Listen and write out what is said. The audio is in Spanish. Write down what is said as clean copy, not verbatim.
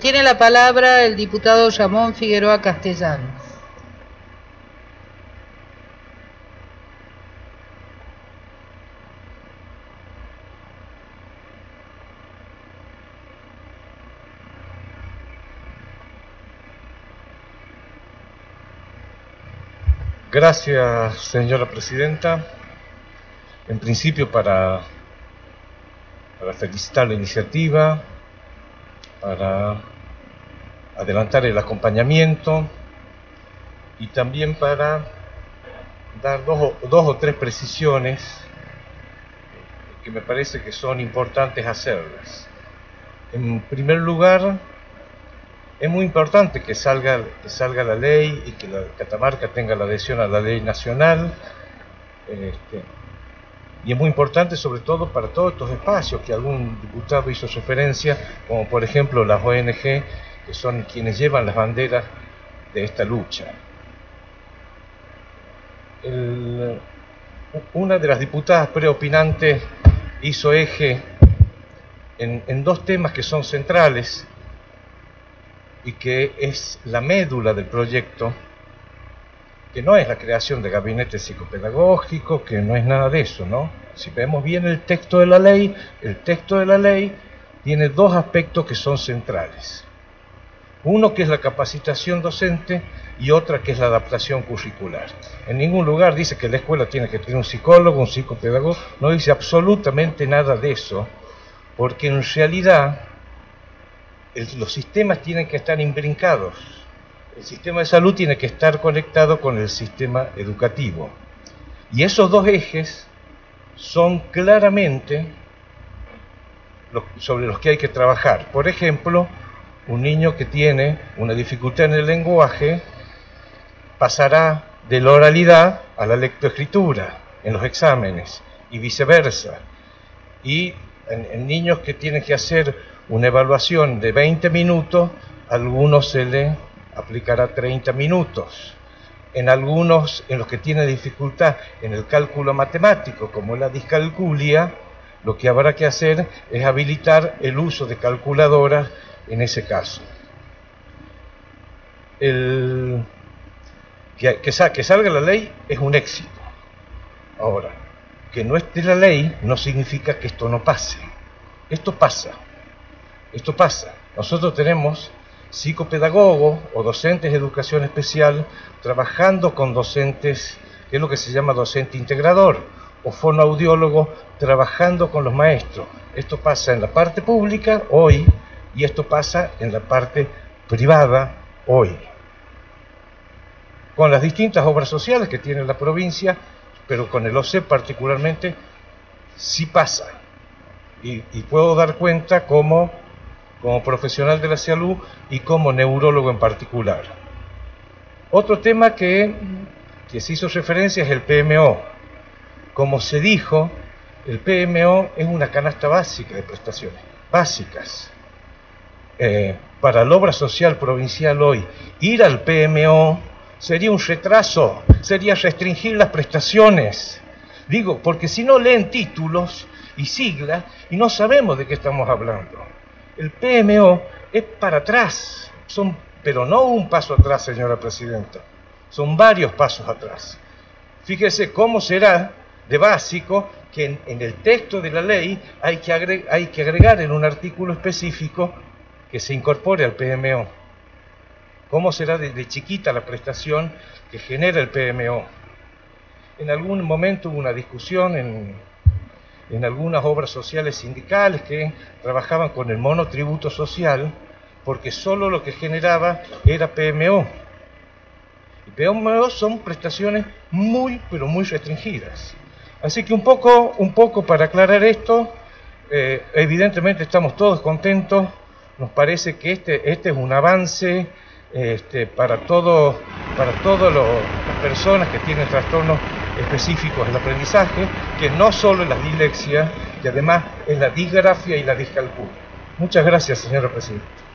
Tiene la palabra el diputado Ramón Figueroa Castellanos. Gracias, señora presidenta. En principio, para felicitar la iniciativa, para adelantar el acompañamiento y también para dar dos o tres precisiones que me parece que son importantes hacerlas. En primer lugar, es muy importante que salga la ley y que la Catamarca tenga la adhesión a la ley nacional. Y es muy importante sobre todo para todos estos espacios que algún diputado hizo referencia, como por ejemplo las ONG, que son quienes llevan las banderas de esta lucha. Una de las diputadas preopinantes hizo eje en dos temas que son centrales y que es la médula del proyecto, que no es la creación de gabinetes psicopedagógicos, que no es nada de eso, ¿no? Si vemos bien el texto de la ley tiene dos aspectos que son centrales. Uno que es la capacitación docente y otra que es la adaptación curricular. En ningún lugar dice que la escuela tiene que tener un psicólogo, un psicopedagogo, no dice absolutamente nada de eso, porque en realidad los sistemas tienen que estar imbrincados. El sistema de salud tiene que estar conectado con el sistema educativo. Y esos dos ejes son claramente sobre los que hay que trabajar. Por ejemplo, un niño que tiene una dificultad en el lenguaje pasará de la oralidad a la lectoescritura en los exámenes y viceversa. Y en niños que tienen que hacer una evaluación de 20 minutos, a algunos se le aplicará 30 minutos. En algunos, en los que tienen dificultad en el cálculo matemático, como la discalculia, lo que habrá que hacer es habilitar el uso de calculadoras en ese caso. Que salga la ley es un éxito. Ahora, que no esté la ley no significa que esto no pase. Esto pasa. Nosotros tenemos psicopedagogos o docentes de educación especial trabajando con docentes, que es lo que se llama docente integrador, o fonoaudiólogos trabajando con los maestros. Esto pasa en la parte pública hoy y esto pasa en la parte privada hoy. Con las distintas obras sociales que tiene la provincia, pero con el OSEP particularmente, sí pasa. Y puedo dar cuenta como profesional de la salud y como neurólogo en particular. Otro tema que se hizo referencia es el PMO. Como se dijo, el PMO es una canasta básica de prestaciones, básicas. Para la obra social provincial hoy, ir al PMO sería un retraso, sería restringir las prestaciones. Digo, porque si no leen títulos y siglas y no sabemos de qué estamos hablando. El PMO es para atrás, pero no un paso atrás, señora presidenta, son varios pasos atrás. Fíjese cómo será de básico que en el texto de la ley hay que agregar en un artículo específico que se incorpore al PMO. ¿Cómo será de chiquita la prestación que genera el PMO? En algún momento hubo una discusión en algunas obras sociales sindicales que trabajaban con el monotributo social, porque solo lo que generaba era PMO. Y PMO son prestaciones muy, pero muy restringidas. Así que un poco para aclarar esto, evidentemente estamos todos contentos, nos parece que este es un avance para todas las personas que tienen trastornos específicos del aprendizaje, que no solo es la dislexia, y además es la disgrafia y la discalculia. Muchas gracias, señora presidenta.